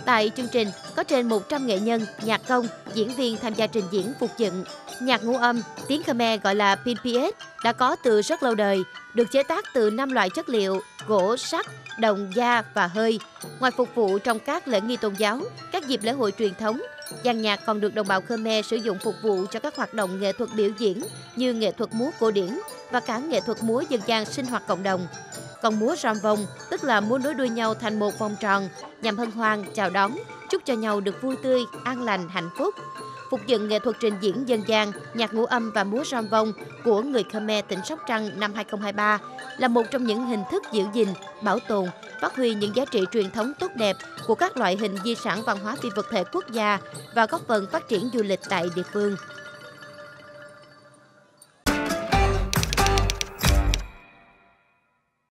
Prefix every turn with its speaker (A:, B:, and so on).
A: Tại chương trình, có trên 100 nghệ nhân, nhạc công, diễn viên tham gia trình diễn phục dựng. Nhạc ngũ âm, tiếng Khmer gọi là Pinpiet, đã có từ rất lâu đời, được chế tác từ 5 loại chất liệu: gỗ, sắt, đồng, da và hơi. Ngoài phục vụ trong các lễ nghi tôn giáo, các dịp lễ hội truyền thống, dàn nhạc còn được đồng bào Khmer sử dụng phục vụ cho các hoạt động nghệ thuật biểu diễn như nghệ thuật múa cổ điển và cả nghệ thuật múa dân gian sinh hoạt cộng đồng. Còn múa rام vong, tức là múa nối đuôi nhau thành một vòng tròn, nhằm hân hoan, chào đón, chúc cho nhau được vui tươi, an lành, hạnh phúc. Phục dựng nghệ thuật trình diễn dân gian, nhạc ngũ âm và múa rام vong của người Khmer tỉnh Sóc Trăng năm 2023 là một trong những hình thức giữ gìn, bảo tồn, phát huy những giá trị truyền thống tốt đẹp của các loại hình di sản văn hóa phi vật thể quốc gia và góp phần phát triển du lịch tại địa phương.